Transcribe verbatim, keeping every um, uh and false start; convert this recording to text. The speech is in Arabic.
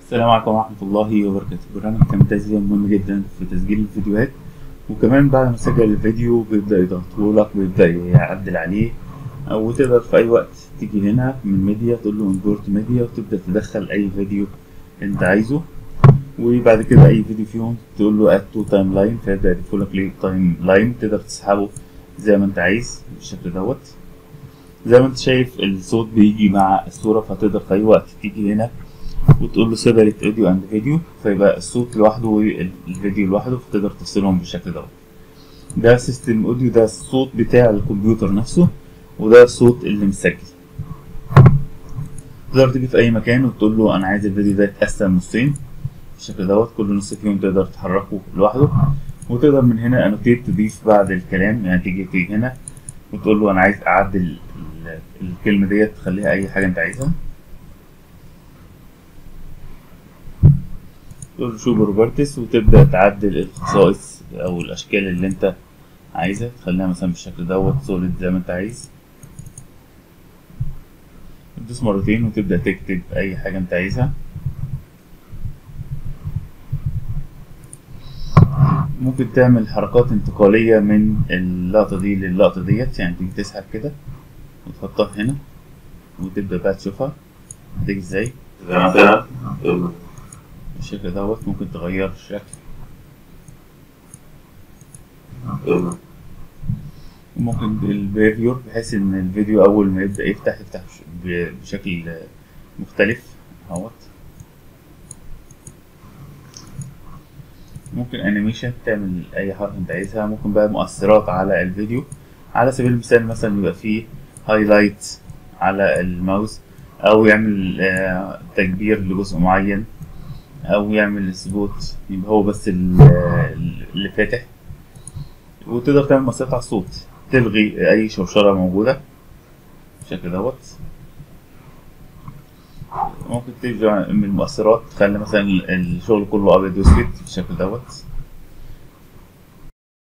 السلام عليكم ورحمة الله وبركاته. برنامج كامتازيا مهم جدا في تسجيل الفيديوهات، وكمان بعد ما تسجل الفيديو بيبدأ يضغطهولك ويبدأ يعدل عليه، وتقدر في أي وقت تيجي هنا من ميديا تقول له امبورت ميديا وتبدأ تدخل أي فيديو أنت عايزه. وبعد كده أي فيديو فيهم تقول له اد تو تايم لاين فيبدأ يضيفولك ليه تايم لاين، تقدر تسحبه زي ما أنت عايز بالشكل دوت. زي ما أنت شايف الصوت بيجي مع الصورة، فتقدر في أي وقت تيجي هنا وتقول له سيبريت اوديو اند فيديو، فيبقى الصوت لوحده والفيديو لوحده، فتقدر تفصلهم بالشكل دوت. ده سيستم اوديو، ده الصوت بتاع الكمبيوتر نفسه، وده الصوت اللي مسجل. تقدر تيجي في اي مكان وتقول له انا عايز الفيديو ده يتقسم نصين بالشكل دوت، كل نص فيهم تقدر تحركه لوحده. وتقدر من هنا انوتيت تضيف بعد الكلام، يعني تيجي تيجي هنا وتقول له انا عايز اعدل ال- الكلمة ديت تخليها اي حاجة انت عايزها. تقول له شو بروبرتيز وتبدأ تعدل الخصائص أو الأشكال اللي أنت عايزها، تخليها مثلا بالشكل دوت سوليد زي ما أنت عايز. تدوس مرتين وتبدأ تكتب أي حاجة أنت عايزها. ممكن تعمل حركات انتقالية من اللقطة دي للقطة ديت، يعني تيجي تسحب كده وتحطها هنا وتبدأ بقى تشوفها هتيجي ازاي. زي مثلا بالشكل دوت ممكن تغير الشكل، ممكن البريفيور بحيث ان الفيديو اول ما يبدأ يفتح يفتح بش- بشكل مختلف اهوت. ممكن انيميشن تعمل اي حركة انت عايزها. ممكن بقى مؤثرات على الفيديو، على سبيل المثال مثلا يبقى فيه هايلايت على الماوس، او يعمل آه، تكبير لجزء معين، او يعمل سبوت يبقى هو بس ال- اللي فاتح. وتقدر تعمل مؤثرات على الصوت، تلغي اي شوشرة موجودة بالشكل دوت. ممكن تيجي من المؤثرات تخلي مثلا الشغل كله ابيض واسود بالشكل دوت.